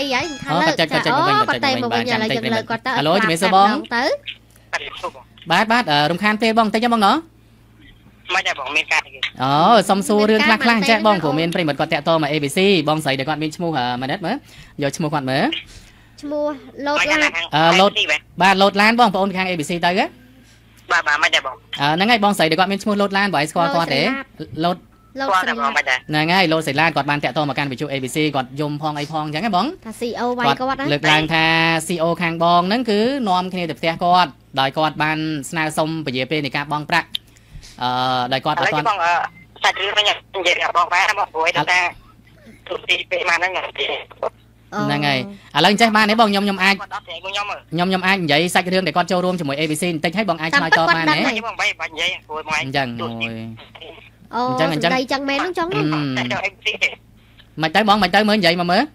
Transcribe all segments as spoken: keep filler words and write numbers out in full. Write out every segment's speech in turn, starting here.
vậy thằng lợn có tay một bên nhà là dừng lời có tới alo chị mẹ bong tới bát bát ở đồng khan phê bong tay cho bong nó ไม่ได้บอกเมนการอ๋อ xong xu rương khắc khắc chạy bong của mình phải một con tẹo to mà a bê xê bong sấy để con mình mua hả mà đất mới giờ mua con mới mua lột lan lột ba lột lan bong ôn khang a bê xê tới á ba baไม่ได้บอกนั่นไงบองใส่เดี๋ยวก่อนเป็นชั่วโมงลดล้านบ่อยสกอร์ก่อนเดี๋ยวลดนั่นไงลดใส่ล้านก่อนบานแตะโตมากันไปชูเอบีซีก่อนยมพองไอพองจังไงบ้องถ้าซีโอไว้ก็วัดนะเลือกลางทาซีโอคางบองนั่นคือนอมคณีแต่เสียก่อนดอยก่อนบานสนาสมไปเยี่ยเป็นในการบองประเอ่อดอยก่อนตอนบ้องเออสัตว์ที่มันอย่างเยี่ยบองไปแล้วบอกโวยแต่ถูกตีไปมานั่นไงนั่นไงอะไรใช่มาไหนบองยมยมไอยมยมไอใหญ่ใส่เรื่องเดี๋ยวก่อนโจรวมจมูกเอบีซีติดให้บองไอชอยจอมาไหนจังโอ้ยจังจังđâyจังแม่น้องจัง mày tới bón mày tới mới vậy mà mới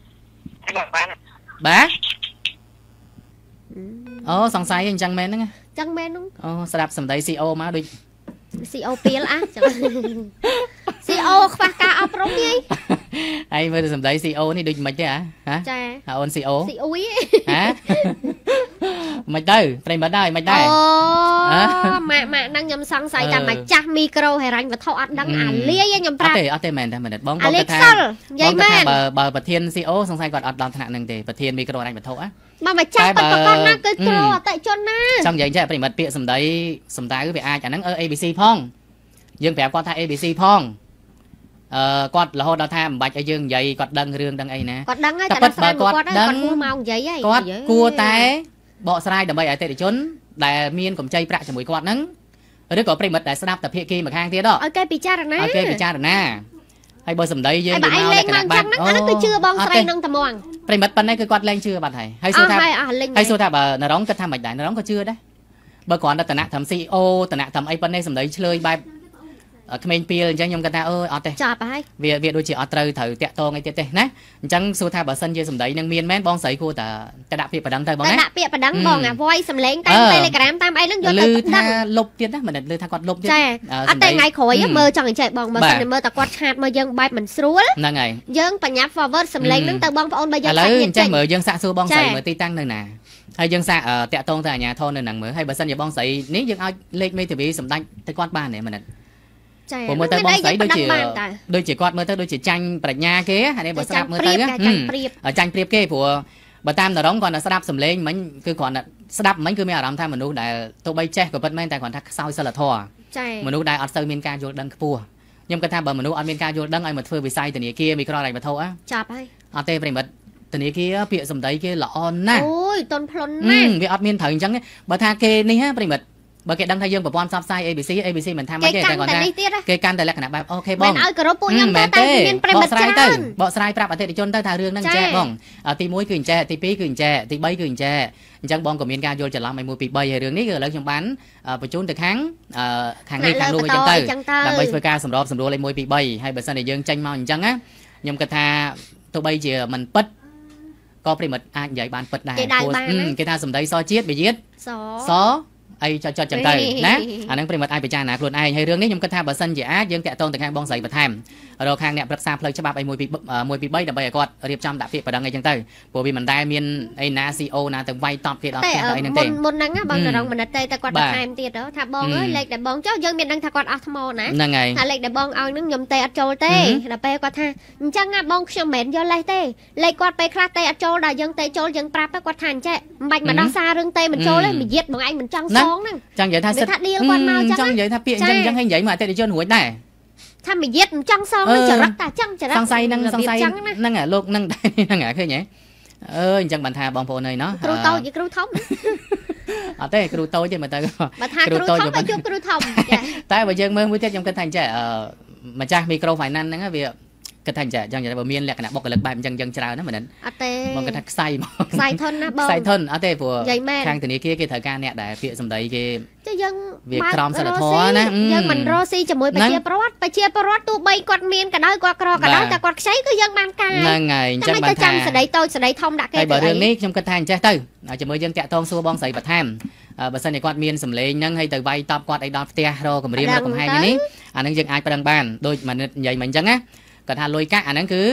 bà ô sòng sayจังแม่นั่งจังแม่น้องโอ้สลับสมได้ซีโอมาด้วยซีโอเปียละซีโอฝากกาเอาปรุงยี่ไอ้เมื่อสมได้ซีโอนี่ดูมันใช่ฮะฮะใช่ฮะโอนซีโอซีโอยี่ฮะไม่ได้ไปมาได้ไม่ได้โอ้มามานั่งยำซังใส่แต่มาจักมีโครให้รันมาเท่าอัดดังอ่านเลี้ยยำปลาเอาเตะเอาเตะแมนแต่แมนบ้องบ้องกระทาบ้องกระทาเบอร์เบอร์ประเทศซีโอสงสัยก่อนอัดดอนถนัดหนึ่งเตะประเทศมีโครอะไรมาเท่าอ่ะมามาจับปักก้อนน่าเกิดโครแต่จนน่าช่างใหญ่ใช่ไปมาเปียสมได้สมได้ก็ไปอาจากนั้นเออเอบีซีพ่องยังแบบก่อนท่าเอบีซีพ่องเอ่อกอดละหดเราทำบัตรไอ้ยังใหญ่กอดดังเรื่องดังไอ้นะกอดดังไอ้แต่ละสายกอดดังมัวใหญ่กอดกลัวแต่เบาสายแต่ใบไอ้เตะชนแต่เมียนกับใจประจำมวยกอดนั้นหรือก็ปริมัดแต่สนับแต่เพียกีมาข้างเทียดอกโอเคปีจ้าหรอนะโอเคปีจ้าหรอนะให้เบอร์สมได้ยังไอ้เล่นมันจังนั้นอันนั้นคือชื่อบองสไลนั่งตะมวงปริมัดปันนี่คือกอดเล่นชื่อบัตรไทยให้สู้ท่าให้สู้ท่าเบอร์นร้องก็ทำแบบไหนนร้องก็ชื่อได้เบอร์ก่อนแต่หนักทำซีโอแต่หนักทำไอ้ปันนี่สมได้เฉลยใบขมิ้นปีจังยมกันตาเออเอาเตะจับไปเวียเวียโดยจีอัตราถือเตะโตไงเตะเตะนะจังสู้ท่าบาสันเยสมได้ยังเมียนแม่บองใส่กูแต่จะดับเปียประดังเตะบองนะดับเปียประดังบองอ่ะวอยสำเร็จตามไปเลยกระดามตามไอ้เรื่องยศลือท่าลบเตี้ยนะเหมือนลือท่ากอดลบเตี้ยใช่อันแต่ไงขอยเมื่อจังใจบองมาสันเมื่อตะกอดขาดมายังใบเหมือนสู้แล้วนั่งไงยังปัญญาฟอร์เวิร์ดสำเร็จนั่งแต่บองพออนใบยังใส่เย็นใจเหมือยังสะสู้บองใส่เหมือตีตั้งนั่นน่ะให้ยังสะเตะโตแต่หยาทอนนั่นหนังเหมือให้บาสันอย่าบองใส่นี้ยังเอาเล็กไม่ถือวิสมได้ตะกอดบ้านเนี่ยมันผมเมื่อเตยบองใส่โดยจีโดยจีกอดเมื่อเตยโดยจีจังปรัชญาเก๋อันนี้บอสนับเมื่อเตยนะจังเปรียบเก๋ผัวบอตามแต่ร้องก่อนสนับสำเร็จมันคือก่อนสนับมันคือไม่อารมณ์ท่ามนุษย์ได้ตัวใบแจ๊กกับเปิดแม่แต่ก่อนทักเศร้าสลัดทอมนุษย์ได้อัดเซอร์มินการโยนดังขัวยังกระทำแบบมนุษย์อัดมินการโยนดังไอ้หมดเฟื่องวิสัยตัวนี้เกี้ยมีกระไรมาเท่าอ่ะจับให้อัดเตยไปหมดตัวนี้เกี้ยเปียสมได้เกี้ยหล่อนะโอ้ยต้นพลนนะวิอัดมินถึงจังเนี่ยบอทาเกนี่ฮะไปหมดบางเกดังไทยยังแบบบอลซับไซเอบีซีเอบีซีเหมือนทำไม่ได้แต่ก่อนนะเกกันแต่ละขณะแบบโอเคบ้องเอากระโปรงยังแต่แต่เปลี่ยนไปหมดจ้าบอสไลปรับประเทศจนเต้าทาเรื่องนั่งแจ้บ้องตีมุ้ยกึ่งแจ้ตีปีกึ่งแจ้ตีใบกึ่งแจ้จังบ้องกับมีการโยนจะล้างไม่มือปีใบเรื่องนี้ก็เรื่องจังบันประจุแต่ครั้งครั้งนี้ครั้งนู้นจังเต้าแล้วใบเพื่อการสำรองสำรวจเลยมวยปีใบให้เบอร์สันเดียงจังมาจังนะยมกระทาตัวใบเจี๋ยมันปัดก็ปริมัดอ่านใหญ่บานปัดได้กระทาสมได้ซอเจี๊ยบไปยึดซอไอ้จอจอจังเตยนะอันนั้นปริมาณไอ้ไปจ้าหนาครุนไอ้ให้เรื่องนี้ยมกระทาบสันจ๋ายังแกะตรงแต่งบองใส่ประทามเราข้างเนี่ยรักษาเพลย์ฉบับไอ้มวยปีมวยปีใบดับใบกอดเรียบจำดับเพียประดังไงจังเตยพวกพี่มันได้เมียนไอ้นาซีโอนาแต่ใบตอบเพียเอาไอ้นั่นเองบนนั้นบางแต่เรามันเตยแต่กอดประทามเตี้ยแล้วถ้าบองเอ้ยเล็กแต่บองเจ้ายังเมียนดังถ้ากอดอัลโมนะนั่งไงถ้าเล็กแต่บองเอานึ่งยมเตยอัดโจเตยแต่ไปกอดท่าจังอ่ะบองเชื่อเหม็นย้อนไล่เตยเล็กกอดไปคลาเตยอัดโจได้ยังเตยโจยังปราบไปกอดทานเจ๊บัดมันดังซาเรื่องเตยมันโจเลยมันเย็ดบางไอ้มันจังซองนั่งจังใหญ่ท่าจังใหญ่ท่าเปียจังยังให้ใหญ่มาแต่ดิฉันหัวได้ถ้าไม่เย็ดจังซองจะรักตาจังจะรักสังไซนั่งสังไซนั่งอ่ะโลกนั่งได้นั่งอ่ะแค่ไหนเออจังบันทาบองโพเนยเนาะครูโตอยู่ครูทอมอ๋อแต่ครูโตใช่ไหมแต่ก็บันทาครูทอมไปจุบครูทอมแต่ว่ายังเมื่อวันที่ยังกันทันจะเออมาจากมีโครไฟนั่นนั่งอ่ะเบียกระทั่งจะยังจะบ่มีแหละขณะบอกกระลึกใบมันยังยังเช้านะเหมือนนั้นมองกระทั่งไส้มองไส้ทนนะบองไส้ทนอ๋อแต่ผัวทางตัวนี้กี้กี้เถิดการเนี่ยได้เพียสมได้กี้จะยังเวียครอมสลัดท้อนะยังมันรอซีจะมวยไปเชียร์ประวัติไปเชียร์ประวัติตัวใบกอดเมียนกระได้กอดกรอกระได้แต่กอดใช้ก็ยังบานกายนั่งไงจังบันทาสไลโตสไลทอมดักไอ้บ่เรื่องนี้ชมกระทั่งจะตื้ออาจจะมือยังแกะทองซัวบองใส่บัดแทมบัดสันในกอดเมียนสำเร็จนั่งให้แต่ใบตอบกอดไอ้ดอกเตี้ยรอกับเรียนรอกับให้อย่างนี้อันนั้นยังไอ้ประดังบ้านโดยมันใหญ่เหมือนจังนะกระทาลอยกะอันนั้นคือ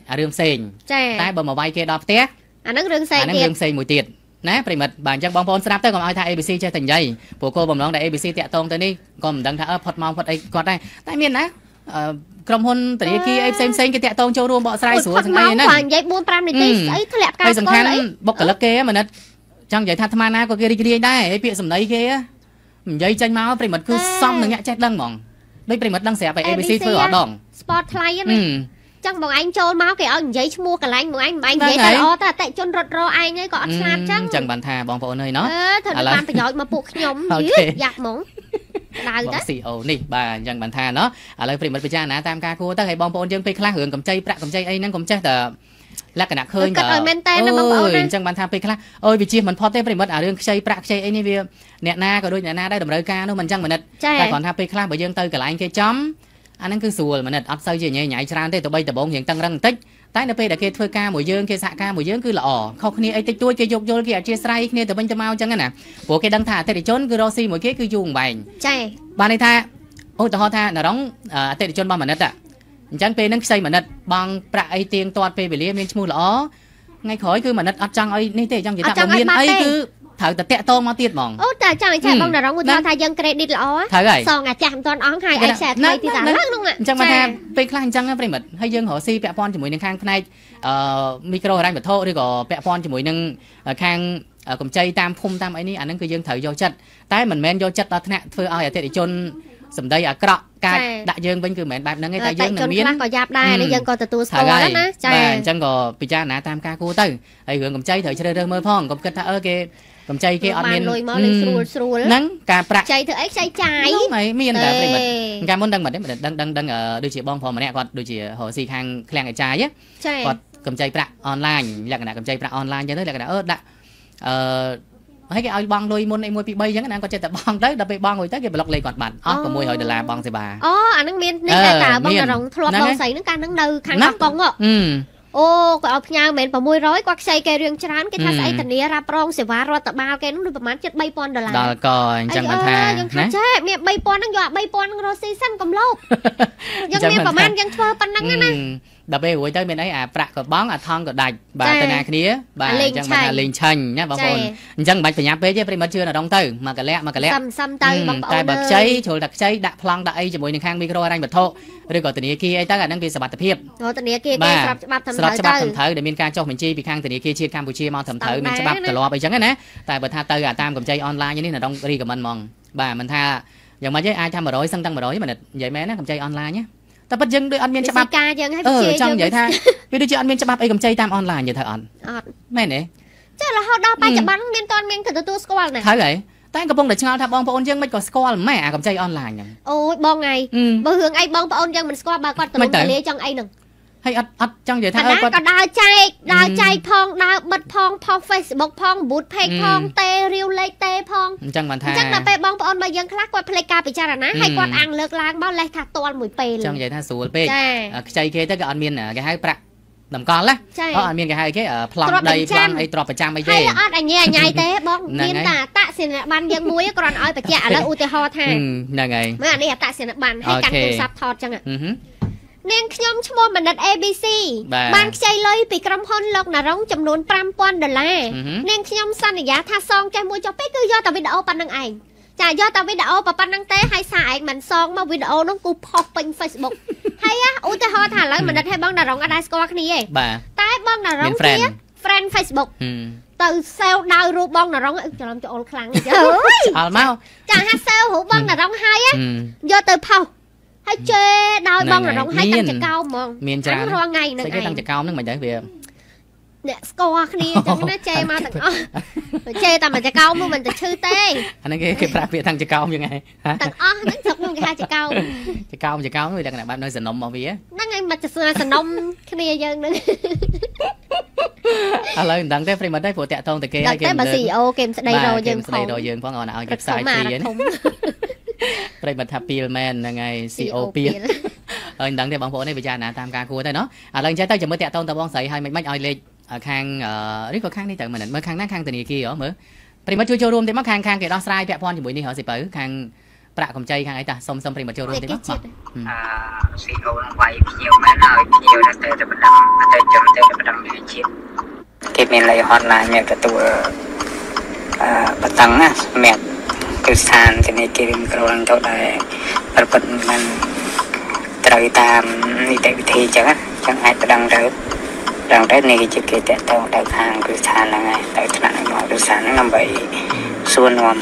អារឿងផ្សេងតែបើមកវាយគេដល់ផ្ទះអាហ្នឹងរឿងផ្សេងទៀតអាហ្នឹងរឿងផ្សេងមួយទៀតណាប្រិមិត្តបាទអញ្ចឹងបងប្អូនស្ដាប់ទៅកុំឲ្យថា เอ บี ซี ចេះតែនិយាយព្រោះគោលបំណងដែល เอ บี ซี តាក់ទងទៅនេះក៏មិនដឹងថាអឺផុតម៉ោងផុតអីគាត់ដែរតែមានណាក្រុមហ៊ុនធនាគារអីផ្សេងផ្សេងគេតាក់ទងចូលរួមបកស្រាយស្រួលស្ងាយណាស់និយាយbốn nămនាទីស្អីធ្លាក់ការសំខាន់បុគ្គលិកគេមនិតចង់និយាយថាអាត្មាណាក៏គេរីករាយដែរហើយពាក្យសម្ដីគេនិយាយចេញមកប្រិមិត្តគឺសមនឹងអ្នកចេះដឹងហ្មងដូចប្រិមិត្តដឹងស្រាប់តែ เอ บี ซี ធ្វើអត់ដង sport ថ្លៃហ្នឹងចឹងបងឯងចូលមកគេឲ្យនិយាយឈ្មោះកន្លែងបងឯងបងឯងនិយាយតែល្អតែអតិជនរត់រឯងហ្នឹងក៏អត់ឆ្លាតចឹងចឹងបានថាបងប្អូនអើយណោះអឺធ្វើបានប្រយោជន៍មកពួកខ្ញុំយ៉ាប់ហ្មងដៅទៅซี อี โอ នេះបាទអញ្ចឹងបានថាណោះឥឡូវប្រិមិត្តពិចារណាតាមការគួរទៅឲ្យបងប្អូនយើងពេលខ្លះរឿងកម្ចីប្រាក់កម្ចីអីហ្នឹងកុំចេះតែលក្ខណៈឃើញតែគាត់ឲ្យមែនតើណាបងប្អូនអញ្ចឹងបានថាពេលខ្លះអើយវាជិះមិនផុតទេប្រិមិត្តអារឿងខ្ចីប្រាក់ខ្ចីអីនេះវាអ្នកណាក៏ដូចអ្នកណាដែរតម្រូវការនោះមិនអញ្ចឹងមនិតតែគ្រាន់ថាពេលខ្លះបើយើងទៅកន្លែងគេចំអាហ្នឹងគឺស្រួលមនិតអត់សូវជាញ៉ៃញ៉ៃច្រើនទេទៅបីដបងរៀងតឹងរឹងបន្តិចតែនៅពេលដែលគេធ្វើការមួយយើងគេសហការមួយយើងគឺល្អខុសគ្នាអីតិចតួចគេយកយល់គេអធិស្ឋានគ្នាទៅវិញទៅមកអញ្ចឹងណាព្រោះគេដឹងថាអតិថិជនគឺរកស៊ីមួយគេគឺយូរអង្វែងចាបានន័យថាឧទាហរណ៍ថាណរងអតិថិជនរបស់មនិតអញ្ចឹងពេលហ្នឹងខ្ចីមនិតបងប្រាក់អីទៀងទាត់ពេលវេលាមានឈ្មោះល្អថ្ងៃក្រោយគឺមនិតអត់ចង់អីនេះទេចង់និយាយថាមានអីគឺត្រូវតែតាក់តងមកទៀតហ្មងអូតែចង់ឲ្យឆែបងណរងឧទាហរណ៍ថាយើង credit ល្អសងអាចាស់មិនទាន់អស់ហើយឲ្យឆែថ្មីទីតាឡើងហ្នឹងអញ្ចឹងមកថាពេលខ្លះអញ្ចឹងប្រិមិត្តហើយយើងរកស៊ីពាក់ព័ន្ធជាមួយនឹងខាងផ្នែកអឺមីក្រូហិរញ្ញវត្ថុឬក៏ពាក់ព័ន្ធជាមួយនឹងខាងកម្ចីតាមភូមិតាមអីនេះអាហ្នឹងគឺយើងត្រូវយកចិត្តតែមិនមែនយកចិត្តដល់ថ្នាក់ធ្វើឲ្យអតិថិជនសម្ដីអាក្រក់ការដាក់យើងវិញគឺមិនមែនបែបហ្នឹងទេតែយើងនឹងមានខ្លះក៏យ៉ាប់ដែរហើយយើងក៏ទទួលស្គាល់ដែរណាចា៎បាទអញ្ចឹងក៏ពិចារណាតាមការគួរទៅហើយរឿងកម្ចីត្រូវជ្រើសរើសមើលផងកុំគិតថាអឺគេកម្ចីគេអត់មានលុយមកលេងស្រួលស្រួលហ្នឹងការប្រាក់ខ្ចីធ្វើអីខ្ចីចាយហ្នឹងមានតែប្រិមិត្តកាលមុនដឹងមិនដឹងដឹងដឹងដូចជាបងប្រុសម្នាក់គាត់ដូចជារកស៊ីខាងឃ្លាំងអាចារ្យគាត់កម្ចីប្រាក់អនឡាញលក្ខណៈកម្ចីប្រាក់អនឡាញអញ្ចឹងទៅលក្ខណៈអឺដាក់អឺហើយគេឲ្យបង់លុយមុនអីមួយពីរបីអញ្ចឹងណាគាត់ចេះតែបង់ទៅដល់ពេលបង់រួចទៅគេប្លុកលេខគាត់បាត់អស់៦រយដុល្លារបង់សេវាអូអាហ្នឹងមាននេះតែតើបងរងធ្លាប់បងស្រីហ្នឹងកាលហ្នឹងនៅខាងកោះកុងអូគាត់ឲ្យផ្ញើមិនមែន600គាត់ខ្ចីគេរឿងច្រើនគេថាស្អីធានារ៉ាប់រងសេវារដ្ឋបាលគេនោះដូចប្រហែលជិតបីពាន់ដុល្លារដល់ក៏អញ្ចឹងបានថាណាចេះមានបីពាន់ហ្នឹងយកអាបីពាន់ហ្នឹងរកស៊ីសិនកំឡោបយើងមានប្រហែលយើងធ្វើប៉ុណ្ណឹងណាដល់ពេលរួចទៅមានអីអាប្រាក់ក៏បង់អាថងក៏ដាច់បាទទៅណាគ្នាបាទអញ្ចឹងបានថាលេងឆាញ់ណាបងប្អូនអញ្ចឹងមិនបាច់ប្រញាប់ពេកទេប្រិមិត្តជឿនរងទៅមកកលៈមកកលៈសំសំទៅបងប្អូនតែបើខ្ចីជ្រុលតែខ្ចីដាក់ប្លង់ដាក់អីជាមួយនឹងខាងមីក្រូហិរញ្ញវត្ថុឬក៏ធនាគារអីទៅអាហ្នឹងវាសុវត្ថិភាពធនាគារគេស្រាប់ច្បាប់ត្រឹមត្រូវទៅស្រាប់ច្បាប់ត្រឹមត្រូវដែលមានការចុះបញ្ជីពីខាងធនាគារជាតិកម្ពុជាមកត្រឹមត្រូវមានច្បាប់ទម្លាប់អីចឹងណាតែបើថាទៅអាតាមកម្ចីអនឡាញនេះរងរីកមិនហ្មងបាទមិនថាយ៉ាងម៉េចទេអាចថា100សឹងតាំង100មិនិតនិយាយមែនណាកម្ចីអនឡាញណាតែពិតយើងដូចអត់មានច្បាប់ការយើងឲ្យវិជាចង់និយាយថាវាដូចជាអត់មានច្បាប់អីកម្ចីតាមអនឡាញនិយាយថាអត់អត់មែនទេចារហូតដល់បច្ចុប្បន្នមានតន់មានទទួលស្គាល់ណាត្រូវហើយតែកំពុងតែឆ្ងល់ថាបងប្អូនយើងមិនក៏ស្គាល់ម៉ែអាកម្ចីអនឡាញហ្នឹងអូយបងថ្ងៃបើរឿងអីបងប្អូនយើងមិនស្គាល់បើគាត់ទលំទលាចង់អីហ្នឹងហើយអត់អត់ចង់និយាយថាគាត់ក៏ដើរចែកដើរចែកផងដើរបិទផងផុស Facebook ផង boot page ផងទេរាវលេខទេផងអញ្ចឹងបានថាអញ្ចឹងដល់ពេលបងប្អូនបើយើងខ្លះគាត់ភ្លេចការពិចារណាហើយគាត់អាំងលើកឡើងមកលេះថាតល់មួយពេលចង់និយាយថាស្រួលពេកខ្ចីគេទៅក៏អត់មានគេហៅប្រាក់តម្កល់ណាអត់អត់មានគេហៅគេប្លង់ដីប្លង់អីទ្រព្យប្រចាំអីទេហើយអត់អញ្ញាអញ្ញាទេបងមានតែអត្តសញ្ញាណប័ណ្ណយើងមួយគ្រាន់ឲ្យបញ្ជាក់ឥឡូវឧទាហរណ៍ថាហ្នឹងហើយមើលអានេះអត្តសញ្ញាណប័ណ្ណហើយកាន់ទូរស័ព្ទថតអញ្ចឹងនាងខ្ញុំឈ្មោះមនិត เอ บี ซี បានខ្ចីលុយពីក្រុមហ៊ុនលោកណារងចំនួនប្រាំពាន់ដុល្លារនាងខ្ញុំសន្យាថាសងចេះមួយចុះពេកគឺយកតែវីដេអូប៉ុណ្្នឹងឯងចាយកតែវីដេអូប៉ុណ្្នឹងទេហើយសារឯងមិនសងមកវីដេអូនោះគឺផុសពេញ Facebook ហើយឧទាហរណ៍ថាឥឡូវមនិតឲ្យបងណារងអត់ដែរស្គាល់គ្នាទេតែបងណារងជា friend Facebook ទៅសេវដៅរូបបងណារងច្រឡំចូលខ្លាំងអើយអល់មកចាហាសេវរូបបងណារងហើយយកទៅផុសហើយជេរដោយបងរងហើយតាំងចកោហ្មងមានច្រើនរាល់ថ្ងៃហ្នឹងឯងតាំងចកោហ្នឹងមិនដែរវាអ្នកស្គាល់គ្នាអញ្ចឹងណាជេរមកទាំងអស់ជេរតែមកចកោមកមិនទៅឈឺទេអាហ្នឹងគេគេប្រាប់ពាក្យតាំងចកោយ៉ាងហ្នឹងទាំងអស់ហ្នឹងស្រុកនោះគេហៅចកោចកោចកោនោះវាលក្ខណៈបែបនៅសនំរបស់វាហ្នឹងឯងមកសសនំគ្នាយើងហ្នឹងឥឡូវមិនដឹងទេប្រិមត្តទេព្រោះតាក់ទងតែគេហើយគេតែបើ ซี อี អូ គេមិនស្ដីរយើងផងស្ដីរយើងផងឲ្យឲ្យគេផ្សាយហ្វ្រីហ្នឹងប្រិមត្តថាពីលមែនហ្នឹងហើយ ซี อี អូ ពីលហើយមិនដឹងទេបងប្អូននេះពិចារណាតាមការគួរទៅណោះឥឡូវអញ្ចឹងទៅចាំមើលតាក់ទងតបងស្រីឲ្យមិនមិនឲ្យលេខខាងឬក៏ខាងនេះទៅមើលមើលខាងណាខាងធនាគារហ៎មើលប្រិមត្តជួយចូលរួមទេមកខាងខាងគេដោះស្រាយពាក់ព័ន្ធជាមួយនេះហ៎សិបើខាងប្រាក់កម្ចីខាងអីតាសុំសុំប្រិមត្តចូលរួមតិចមកអឺស៊ីអូនវាយភ្ញៀវមែនហើយភ្ញៀវទៅទៅបណ្ដឹងទៅចូលទៅបណ្ដឹងវិជាតិគេមានលេខ hotline មានទទួលអឺបតឹងណាសម្រាប់គឺស្ថានធនាគារក្រលទៅដែរប្រពន្ធមិនត្រូវតាមនីតិវិធីចឹងចឹងអាចបដងទៅដល់ទៅនេះជាគេតទៅទៅខាងគឺស្ថានហ្នឹងហើយទៅថ្នាក់មកគឺស្ថានហ្នឹងដើម្បីសួរនាំ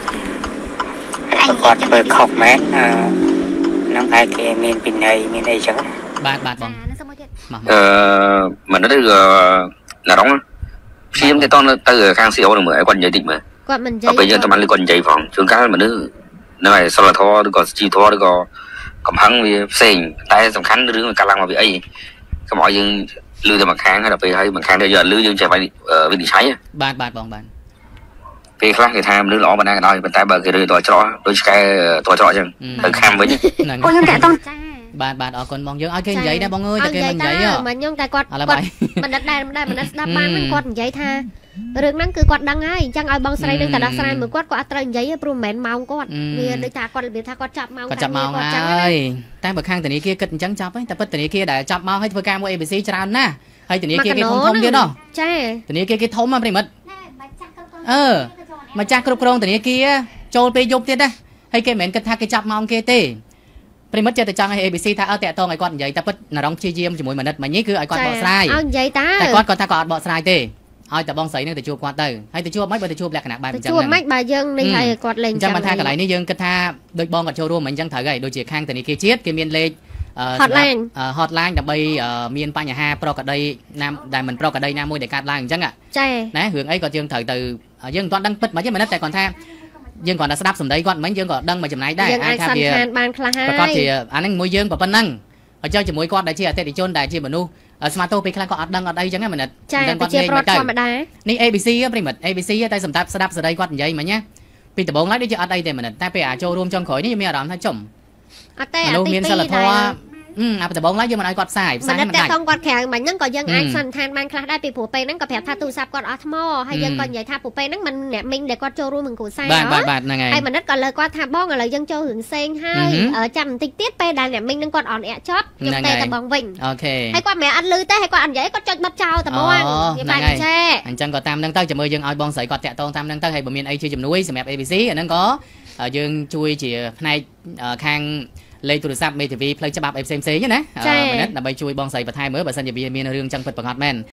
គាត់ធ្វើខុសមែនអឺនឹងឯគេមានពិន័យមានអីចឹងបាទបាទបងអឺមិនទៅណារងព្យាយាមទៅទៅខាង ซี อี អូ នឹងមើលឲ្យគាត់និយាយតិចមើលគាត់មិននិយាយពេលយើងតាមគាត់និយាយផងជួនកាលមនុស្សហ្នឹងហើយសិលធម៌ឬក៏ជីធម៌ឬក៏កំហឹងវាផ្សេងតែសំខាន់រឿងកាលឡើងមកវាអីកុំឲ្យយើងលឺតែមួយខាងហើយដល់ពេលហើយមួយខាងទៅយកលឺយើងចេះវិនិច្ឆ័យបាទបាទបងបាទពេលខ្លះគេថាមនុស្សល្អប៉ុណ្ណាក៏ដោយប៉ុន្តែបើគេរើតច្រកដូចឆ្កែតច្រកអញ្ចឹងទៅខាំវិញហ្នឹងអូខ្ញុំតាក់តងបាទបាទអរគុណបងយើងឲ្យគេនិយាយដែរបងអើយតែគេមិននិយាយមិនខ្ញុំតែគាត់គាត់មិនដិតដែរមិនដែរមិនដិតស្ដាប់បានមិនគាត់និយាយថារឿងហ្នឹងគឺគាត់ដឹងហើយអញ្ចឹងឲ្យបងស្រីនឹងតែដោះស្រាយមួយគាត់គាត់អត់ត្រូវនិយាយទេព្រោះមិនមែនម៉ោងគាត់វាដូចថាគាត់របៀបថាគាត់ចាប់ម៉ោងគាត់ចាប់ម៉ោងហើយតែបើខាងធនាគារគិតអញ្ចឹងចាប់ហើយតែពិតធនាគារដែលចាប់ម៉ោងឲ្យធ្វើការមួយ เอ บี ซี ច្រើនណាស់ហើយធនាគារគេធំធំទៀតណោះចាធនាគារគេធំណាប្រិមិត្តអឺមកចាស់គ្រប់គ្រងធនាគារចូលពេលយប់ទៀតណាហើយគេមិនមែនគិតថាគេចាប់ម៉ោងគេទេប្រិមិត្តចេះតែចង់ឲ្យ เอ บี ซี ថាអើតាក់តងឲ្យគាត់និយាយតែពិតណារងព្យាយាមជាមួយមនិតមិញនេះគឺឲ្យគាត់បកស្រាយឲ្យនិយាយតាតែគាត់គាត់ថាគាត់អត់បកស្រាយទេឲ្យតែបងស្រីនឹងទៅជួបគាត់ទៅហើយទៅជួបមិនបើទៅជួបលក្ខណៈបែបអញ្ចឹងជួបមិនបើយើងនេះឲ្យគាត់លេងអញ្ចឹងមិនថាកន្លែងនេះយើងគិតថាដូចបងគាត់ចូលរួមមិនអញ្ចឹងត្រូវហើយដូចជាខាងធនាគារជាតិគេមានលេខ hotline hotline ដើម្បីមានបញ្ហាប្រកដីណាដែលមិនប្រកដីណាមួយដែលកើតឡើងអញ្ចឹងចាណារឿងអីក៏យើងត្រូវទៅយើងមិនទាន់ដឹងពិតមិនទេមិនតែគាត់ថាយើងគ្រាន់តែស្ដាប់សម្ដីគាត់មិនយើងក៏ដឹងមកចំណាយដែរអាចថាវាបានខ្លះហើយប្រកាសជាអាហ្នឹងមួយយើងប៉ុណ្ណឹងហើយចុះជាមួយគាត់ដែលជាអតិថិជនដែលជាមនុស្សស្មាតូពេលខ្លះគាត់អត់ដឹងអត់អីចឹងណាមិនដឹងគាត់លេងមកទៅនេះ เอ บี ซี ប្រិមិត្ត เอ บี ซี តែសម្រាប់ស្ដាប់សម្ដីគាត់និយាយមិញណាពីដំបូងឡើយដូចជាអត់អីទេមិនតែពេលអាចចូលរួមចុងក្រោយនេះមានអារម្មណ៍ថាចំអត់ទេអាទីមានសិលធម៌អឺអាដំបងឡើយយើងមិនឲ្យគាត់ផ្សាយផ្សាយមិនដាច់តែគាត់ក្រៅមិញហ្នឹងក៏យើងអាចសន្និដ្ឋានបានខ្លះដែរពីព្រោះពេលហ្នឹងក៏ប្រាប់ថាទូរស័ព្ទគាត់អស់ថ្មហើយយើងក៏និយាយថាព្រោះពេលហ្នឹងមិនអ្នកមីងដែលគាត់ចូលរួមនឹងគ្រូសាបាទបាទបាទហ្នឹងហើយហើយមនិតក៏លើគាត់ថាបងឥឡូវយើងចូលរឿងផ្សេងហើយចាំបន្តិចទៀតពេលដែលអ្នកមីងហ្នឹងគាត់អន់អែកចប់ខ្ញុំទៅតែបងវិញអូខេហើយគាត់មិនអត់លឺទេហើយគាត់អត់និយាយគាត់ចុចបិទចោលតែហ្មងវាបានឆេអញ្ចឹងក៏តាមហ្នឹងទៅចាំមើលយើងឲ្យបងស្រីគាត់តាក់ទងតាមហ្នឹងទៅហើយបើមានអីជាជំនួយសម្រាប់ เอ บี ซี អាហ្នឹងក៏យើងជួយជាផ្នែកខាងលេខទូរស័ព្ទមេធាវីផ្លូវច្បាប់អីផ្សេងៗណាមនិតដើម្បីជួយបងស្រីបន្ថែមមើលបើសិនជាវាមានរឿងចឹងពិតប្រាកដមែន